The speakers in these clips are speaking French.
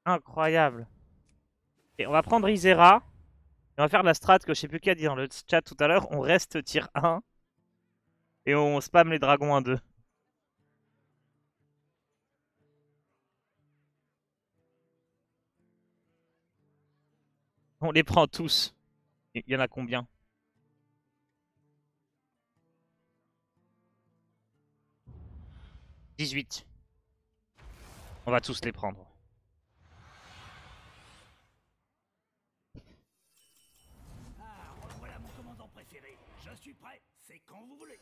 Incroyable. Et on va prendre Isera. Et on va faire la strat que je sais plus qui a dit dans le chat tout à l'heure. On reste tier 1 et on spam les dragons 1-2. On les prend tous. Il y en a combien? 18. On va tous les prendre. Ah, revoilà mon commandant préféré. Je suis prêt, c'est quand vous voulez.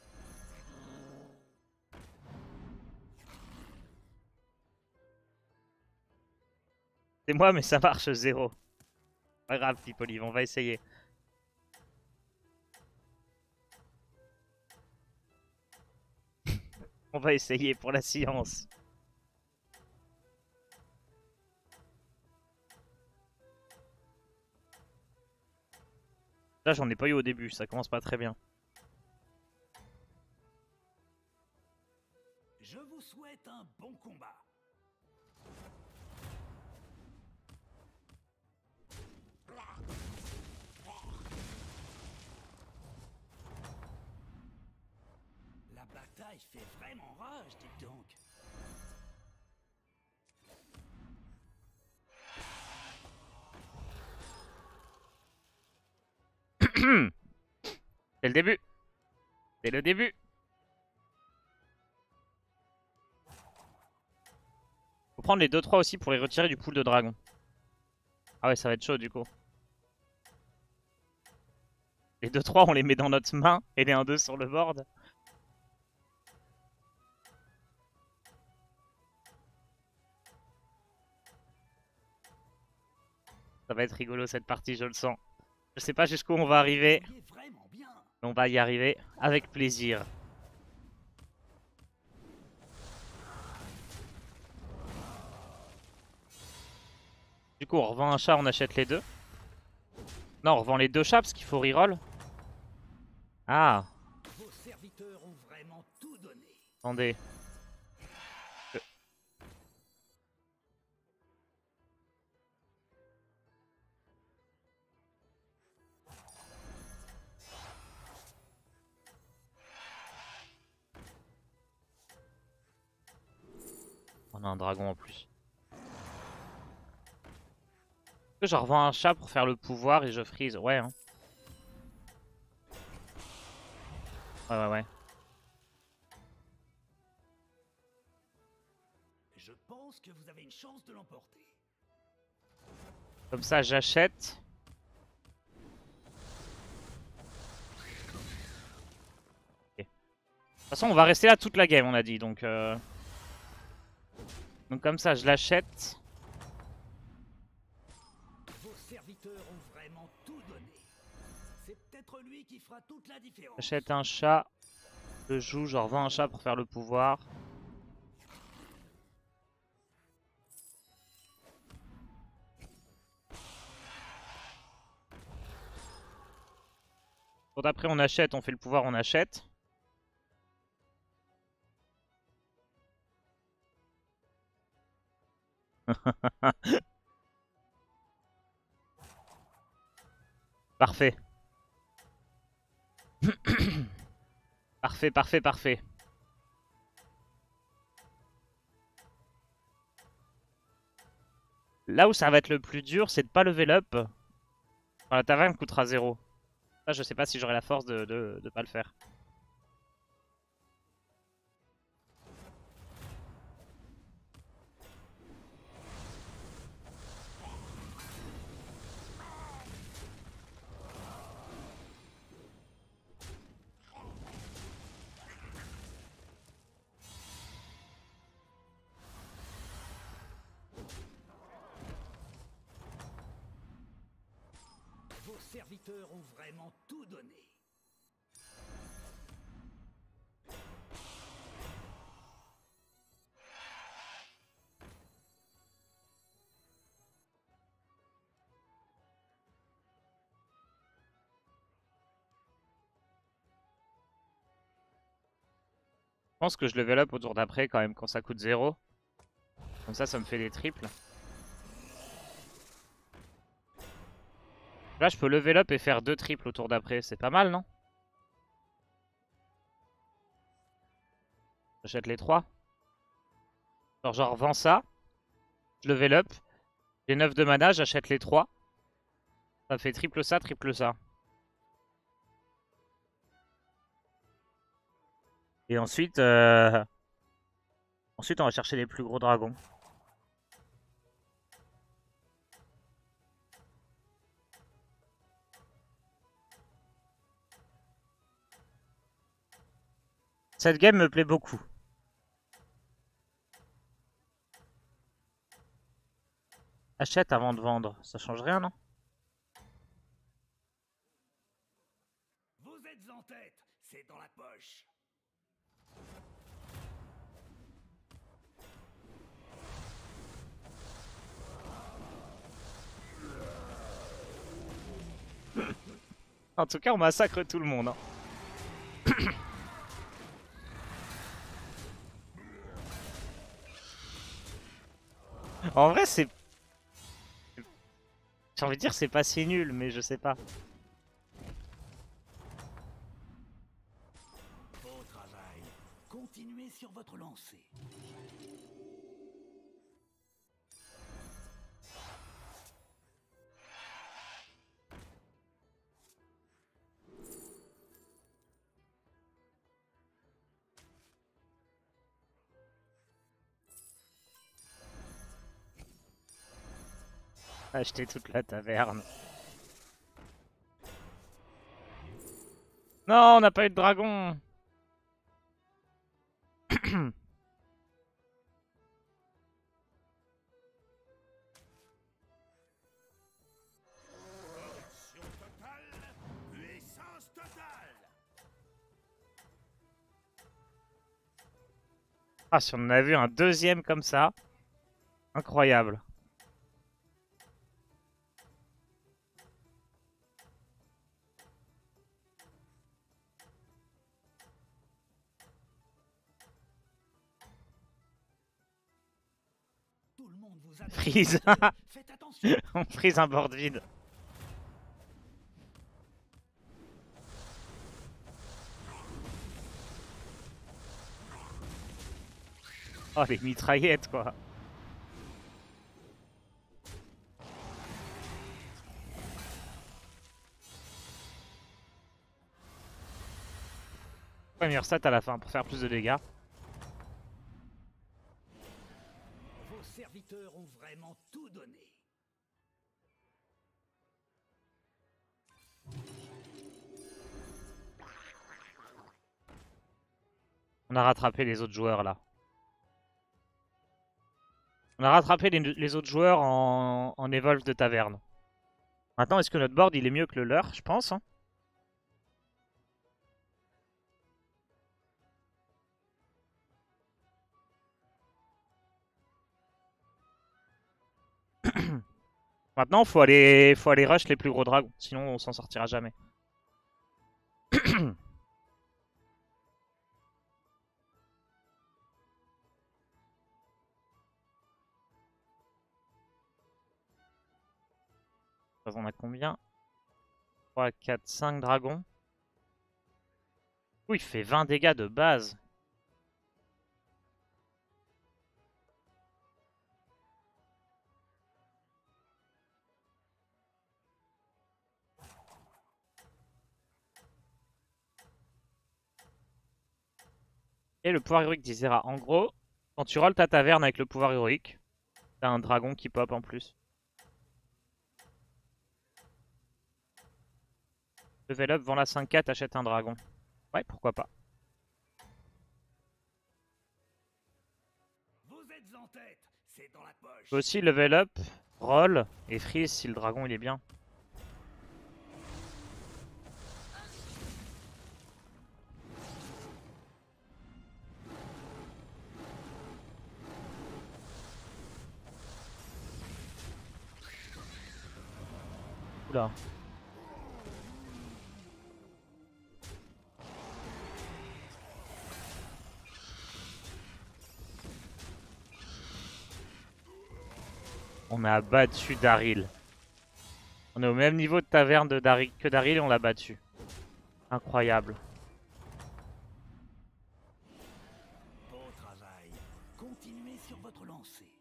C'est moi, mais ça marche 0. Pas grave, Pipolive, on va essayer. On va essayer pour la science. Là, j'en ai pas eu au début, ça commence pas très bien. Je vous souhaite un bon combat. La bataille fait vraiment rage, dites donc. C'est le début. C'est le début. Faut prendre les 2-3 aussi pour les retirer du pool de dragon. Ah ouais, ça va être chaud du coup. Les 2-3, on les met dans notre main et les 1-2 sur le board. Ça va être rigolo cette partie, je le sens. Je sais pas jusqu'où on va arriver, Vous vraiment bien. mais on va y arriver avec plaisir. Du coup, on revend un chat, on achète les deux. Non, on revend les deux chats parce qu'il faut reroll. Ah, Vos serviteurs ont vraiment tout donné. attendez. On a un dragon en plus. Est-ce que je revends un chat pour faire le pouvoir et je freeze? Ouais, hein. Ouais, ouais, ouais. Je pense que vous avez une chance de l'emporter. Comme ça, j'achète. Ok. De toute façon, on va rester là toute la game, on a dit. Donc comme ça, je l'achète. Vos serviteurs ont vraiment tout donné. C'est peut-être lui qui fera toute la différence. J'achète un chat. Je joue, je revends un chat pour faire le pouvoir. Pour d'après, on achète, on fait le pouvoir, on achète. Parfait. Parfait, parfait, parfait. Là où ça va être le plus dur, c'est de pas level up. Enfin, la taverne coûtera 0. Ça, je sais pas si j'aurai la force de pas le faire. Vos serviteurs ont vraiment tout donné. Je pense que je level up au tour d'après quand même quand ça coûte 0. Comme ça me fait des triples. Là, je peux level up et faire 2 triples au tour d'après. C'est pas mal, non? J'achète les 3. Genre, vends ça. Je level up. J'ai 9 de mana, j'achète les 3. Ça fait triple ça, triple ça. Et ensuite, ensuite on va chercher les plus gros dragons. Cette game me plaît beaucoup. Achète avant de vendre, ça change rien, non? Vous êtes en tête, c'est dans la poche. En tout cas, on massacre tout le monde. Hein. En vrai, c'est... J'ai envie de dire c'est pas si nul, mais je sais pas. Beau travail. Continuez sur votre lancée. Acheter toute la taverne. Non, on n'a pas eu de dragon. Corruption totale, puissance totale. Ah, si on en a vu un deuxième comme ça. Incroyable. Tout le monde vous a Freeze. Faites attention. On freeze un board vide. Oh, les mitraillettes, quoi. Première stat à la fin pour faire plus de dégâts. Vos serviteurs ont vraiment tout donné. On a rattrapé les autres joueurs là. On a rattrapé les autres joueurs en Evolve de taverne. Maintenant, est-ce que notre board il est mieux que le leur? Je pense. Hein. Maintenant, faut aller rush les plus gros dragons. Sinon, on s'en sortira jamais. On a combien? 3, 4, 5 dragons. Ouh, il fait 20 dégâts de base. Et le pouvoir héroïque d'Isera. En gros, quand tu rolls ta taverne avec le pouvoir héroïque, t'as un dragon qui pop en plus. Level up, vends la 5K, t'achètes un dragon. Ouais, pourquoi pas. Vous êtes en tête, c'est dans la poche. Tu peux aussi level up, roll et freeze si le dragon il est bien. Oula. On a battu Daryl. On est au même niveau de taverne de que Daryl et on l'a battu. Incroyable. Bon travail. Continuez sur votre lancée.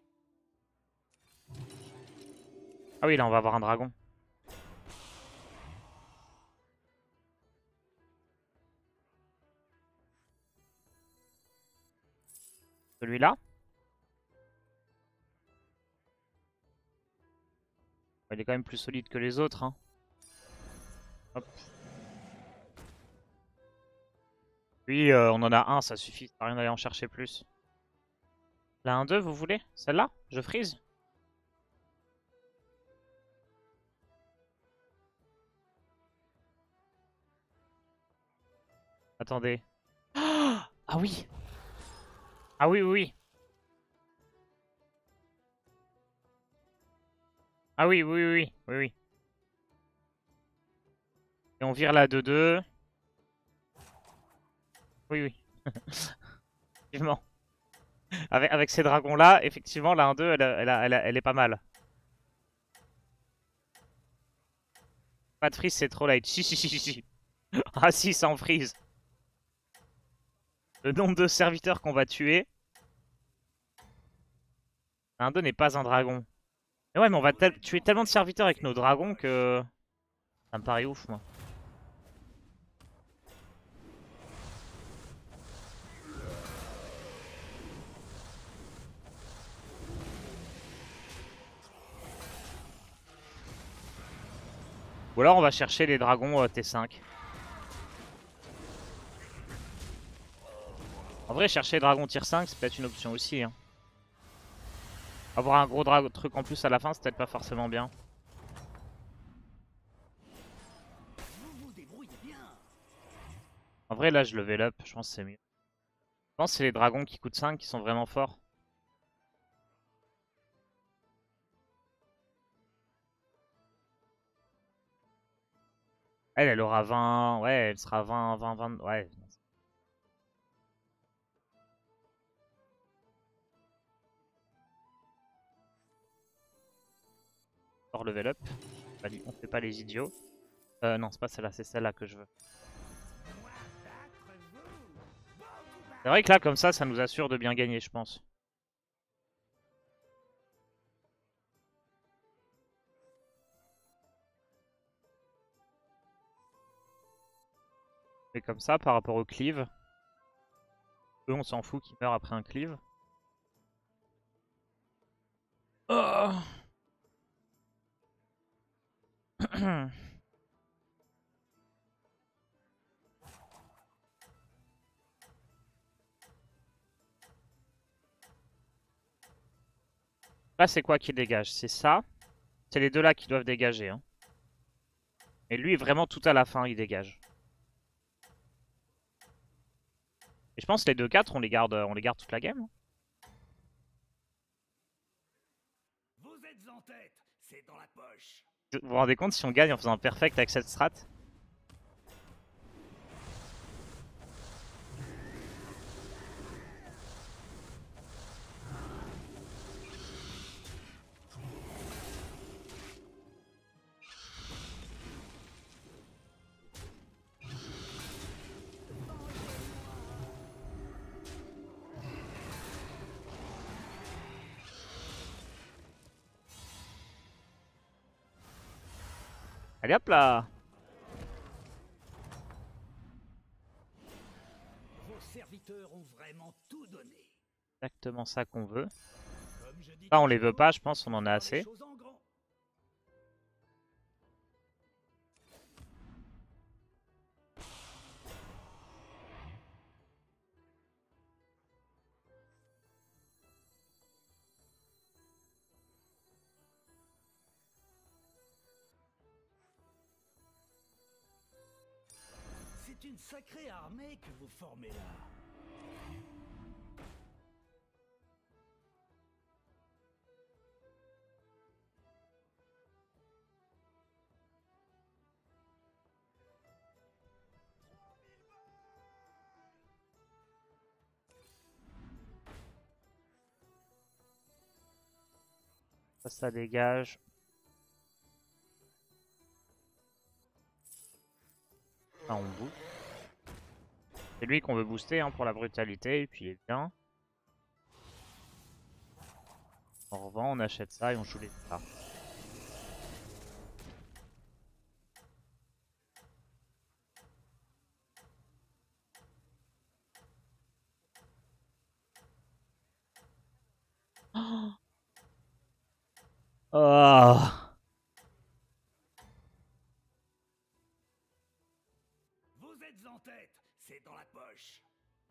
Ah oui, là on va avoir un dragon. Celui-là? Il est quand même plus solide que les autres, hein. Hop. Lui, on en a un, ça suffit. Ça sert à rien d'aller en chercher plus. La 1-2, vous voulez? Celle-là? Je freeze? Attendez. Ah oui! Ah oui, oui, oui. Ah oui, oui, oui, oui, oui, oui. Et on vire la 2-2. Oui, oui. Effectivement. Avec ces dragons-là, effectivement, la 1-2, elle est pas mal. Pas de freeze, c'est trop light. Si, si, si, si, si. Ah si, ça en freeze. Le nombre de serviteurs qu'on va tuer. La 1-2 n'est pas un dragon. Mais ouais, mais on va tuer tellement de serviteurs avec nos dragons que... Ça me paraît ouf, moi. Ou alors on va chercher les dragons T5. En vrai, chercher les dragons tier 5, c'est peut-être une option aussi, hein. Avoir un gros truc en plus à la fin, c'est peut-être pas forcément bien. Vous vous débrouillez bien. En vrai, là, je level up, je pense que c'est mieux. Je pense que c'est les dragons qui coûtent 5 qui sont vraiment forts. Elle aura 20... Ouais, elle sera 20, 20, 20... Ouais. Hors level up. On fait pas les idiots. Non, c'est pas celle-là, c'est celle-là que je veux. C'est vrai que là, comme ça nous assure de bien gagner, je pense. Mais comme ça, par rapport au cleave. Eux, on s'en fout qu'ils meurent après un cleave. Oh. Là, c'est quoi qui dégage? C'est ça. C'est les deux là qui doivent dégager, hein. Et lui, vraiment, tout à la fin, il dégage. Et je pense que les 2-4, on les garde toute la game, hein. Vous êtes en tête. C'est dans la poche. Vous vous rendez compte si on gagne en faisant un perfect avec cette strat? Allez hop là! Vos serviteurs ont vraiment tout donné. Exactement ça qu'on veut. Comme je dis Ça, on les veut toujours, pas, je pense on en a voir les assez. choses en grand. C'est une sacrée armée que vous formez là. Ça dégage. Ah, on booste. C'est lui qu'on veut booster hein, pour la brutalité, et puis il est bien. On revend, on achète ça et on joue les ça. Oh. Vous êtes en tête, c'est dans la poche.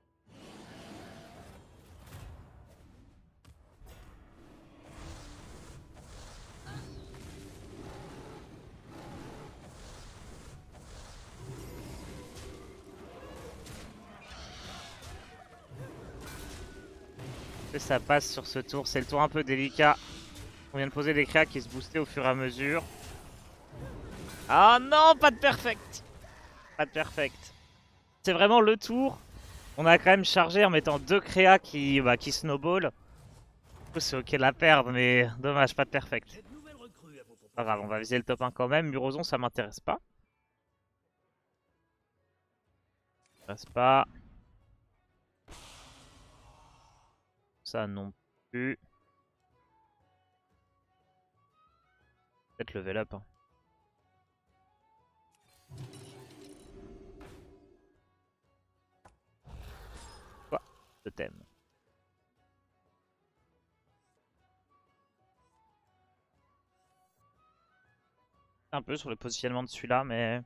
Et ça passe sur ce tour, c'est le tour un peu délicat. On vient de poser des créas qui se boostaient au fur et à mesure. Ah non, pas de perfect. Pas de perfect. C'est vraiment le tour. On a quand même chargé en mettant 2 créas qui snowball. Du coup c'est ok de la perdre, mais dommage, pas de perfect. Cette nouvelle recrue à vos Pas grave, on va viser le top 1 quand même. Murozon, ça m'intéresse pas. M'intéresse pas. Ça non plus. Peut-être level up. Hein. Quoi? Je t'aime. Un peu sur le positionnement de celui-là, mais...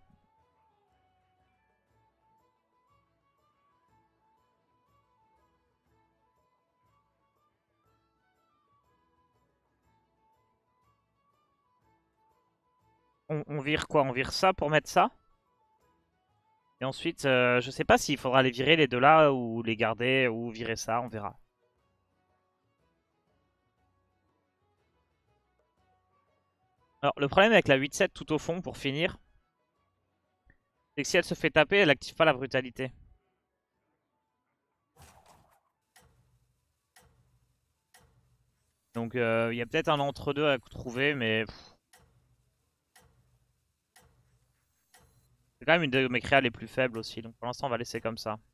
On vire quoi? On vire ça pour mettre ça? Et ensuite, je sais pas s'il faudra les virer les deux là, ou les garder, ou virer ça, on verra. Alors, le problème avec la 8-7 tout au fond, pour finir, c'est que si elle se fait taper, elle active pas la brutalité. Donc, il y a peut-être un entre-deux à trouver, mais... C'est quand même une de mes créas les plus faibles aussi, donc pour l'instant on va laisser comme ça.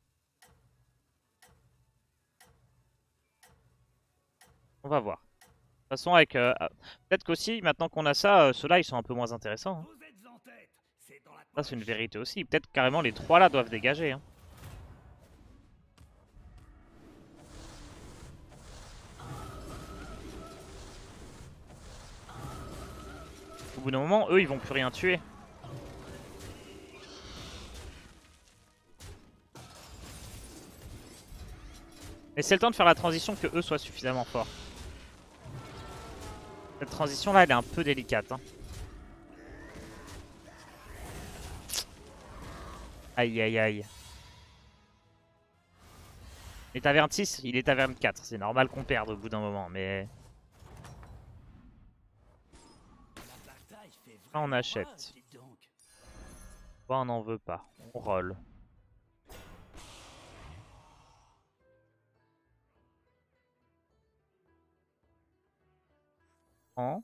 On va voir. De toute façon avec... peut-être qu'aussi, maintenant qu'on a ça, ceux-là ils sont un peu moins intéressants. Hein. Vous êtes en tête, c'est dans la Ça poche. c'est une vérité aussi. Peut-être carrément les trois là doivent dégager. Hein. Au bout d'un moment, eux ils vont plus rien tuer. Et c'est le temps de faire la transition que eux soient suffisamment forts. Cette transition là elle est un peu délicate. Hein. Aïe aïe aïe. Les tavernes 6, il est taverne 4. C'est normal qu'on perde au bout d'un moment, mais... La bataille fait Là on vraiment achète. rage, dites donc. Toi on n'en veut pas. On roll. En.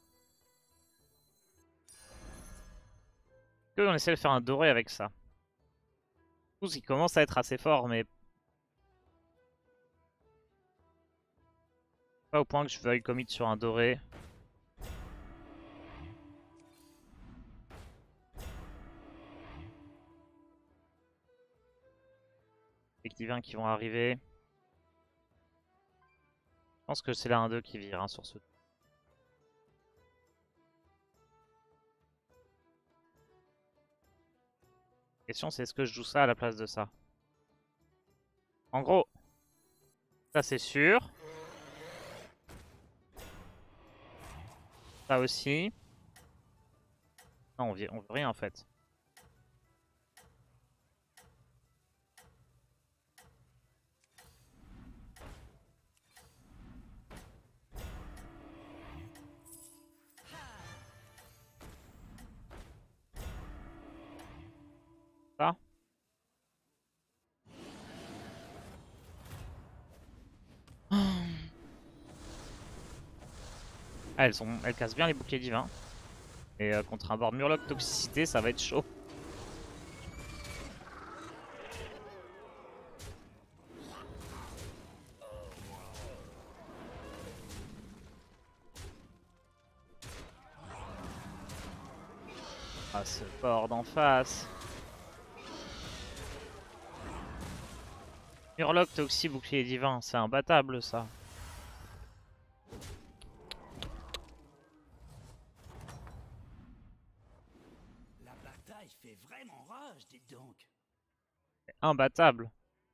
On essaie de faire un doré avec ça. Tous il commence à être assez fort, mais pas au point que je veuille commit sur un doré. Les divins qui vont arriver. Je pense que c'est la 1-2 qui vire hein, sur ce. La question c'est est-ce que je joue ça à la place de ça? En gros, ça c'est sûr. Ça aussi. Non, on veut rien en fait. Ça. Ah, elles cassent bien les boucliers divins. Et contre un board Murloc toxicité, ça va être chaud. Ah, ce board en face. Murloc, Toxie, bouclier divin, c'est imbattable ça. La bataille fait vraiment rage, dites donc. Imbattable.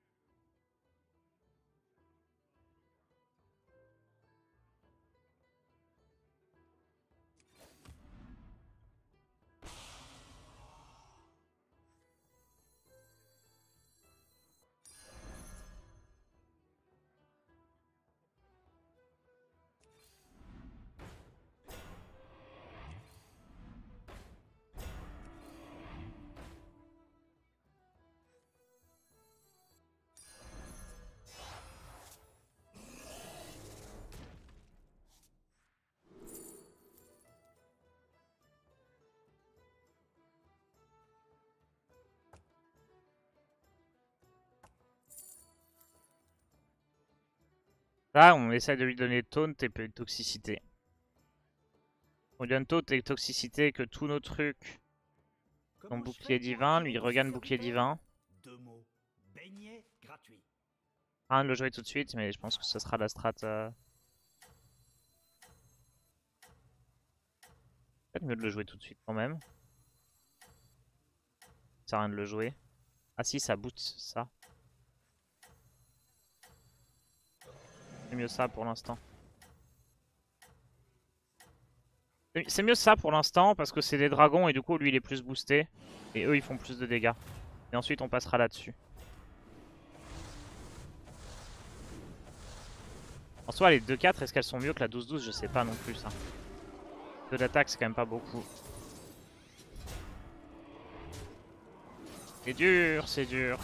Là, on essaie de lui donner taunt et peu de toxicité. On lui donne taunt et toxicité que tous nos trucs. Son bouclier divin, lui regagne bouclier divin. Deux mots. Beignet gratuit. Rien de le jouer tout de suite, mais je pense que ce sera la strat. Peut-être mieux de le jouer tout de suite quand même. Ça sert à rien de le jouer. Ah si, ça boot ça. C'est mieux ça pour l'instant. C'est mieux ça pour l'instant parce que c'est des dragons et du coup lui il est plus boosté. Et eux ils font plus de dégâts. Et ensuite on passera là-dessus. En soi les 2-4 est-ce qu'elles sont mieux que la 12-12? Je sais pas non plus ça. 2 d'attaque c'est quand même pas beaucoup. C'est dur, c'est dur.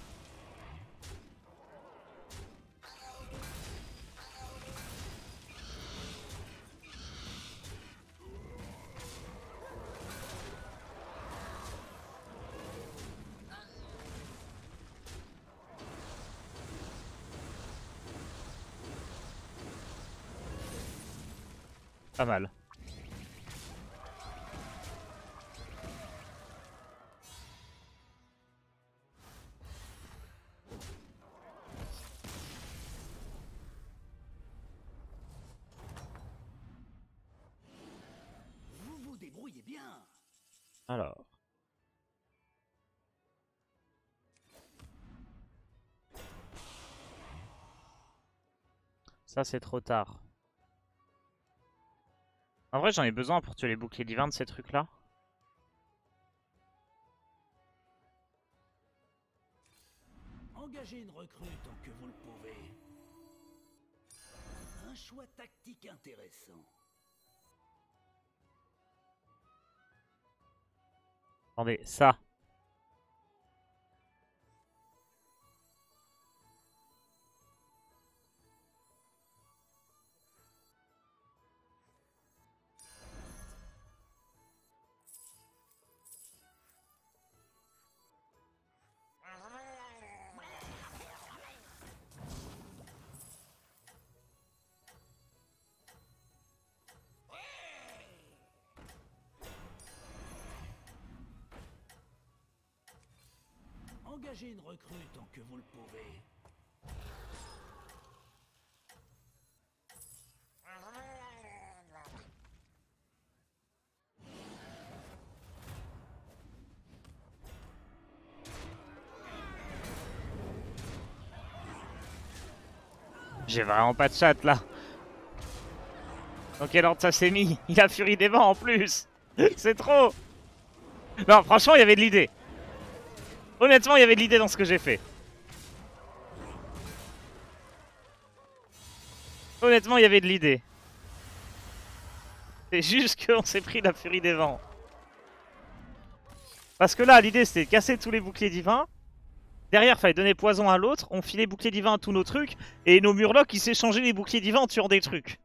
Pas mal. Vous vous débrouillez bien. Alors. Ça c'est trop tard. En vrai j'en ai besoin pour tuer les boucliers divins de ces trucs là. Engagez une recrue tant que vous le pouvez. Un choix tactique intéressant. Attendez, ça. Engagez une recrue tant que vous le pouvez. J'ai vraiment pas de chat là. Dans quel ordre ça s'est mis? Il a Furie des Vents en plus. C'est trop. Non, franchement, il y avait de l'idée. Honnêtement, il y avait de l'idée dans ce que j'ai fait. Honnêtement, il y avait de l'idée. C'est juste qu'on s'est pris la Furie des Vents. Parce que là, l'idée c'était de casser tous les boucliers divins. Derrière, fallait donner poison à l'autre. On filait bouclier divin à tous nos trucs. Et nos murlocs, ils s'échangeaient les boucliers divins en tuant des trucs.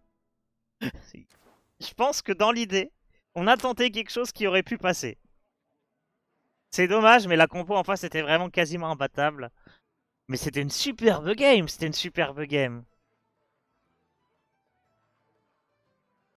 Je pense que dans l'idée, on a tenté quelque chose qui aurait pu passer. C'est dommage, mais la compo en face était vraiment quasiment imbattable. Mais c'était une superbe game, c'était une superbe game.